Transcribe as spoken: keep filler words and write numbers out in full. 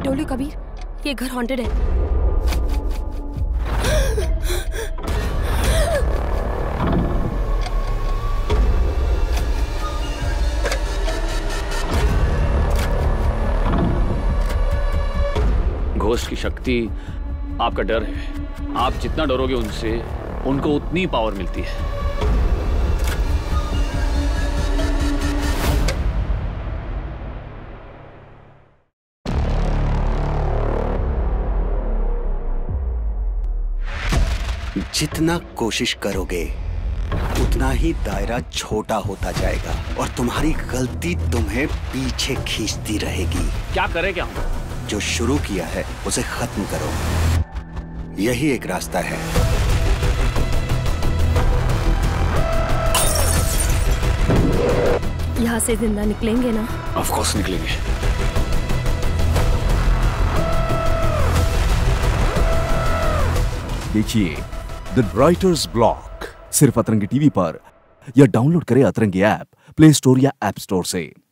Told you Kabir, ये घर haunted है। घोस्ट की शक्ति आपका डर है। आप जितना डरोगे उनसे, उनको उतनी पावर मिलती है। जितना कोशिश करोगे उतना ही दायरा छोटा होता जाएगा और तुम्हारी गलती तुम्हें पीछे खींचती रहेगी। क्या करे क्या हम? जो शुरू किया है उसे खत्म करो, यही एक रास्ता है। यहाँ से जिंदा निकलेंगे ना? ऑफ कोर्स निकलेंगे। देखिए द राइटर्स ब्लॉक सिर्फ अतरंगी टीवी पर, या डाउनलोड करें अतरंगी ऐप प्ले स्टोर या ऐप स्टोर से।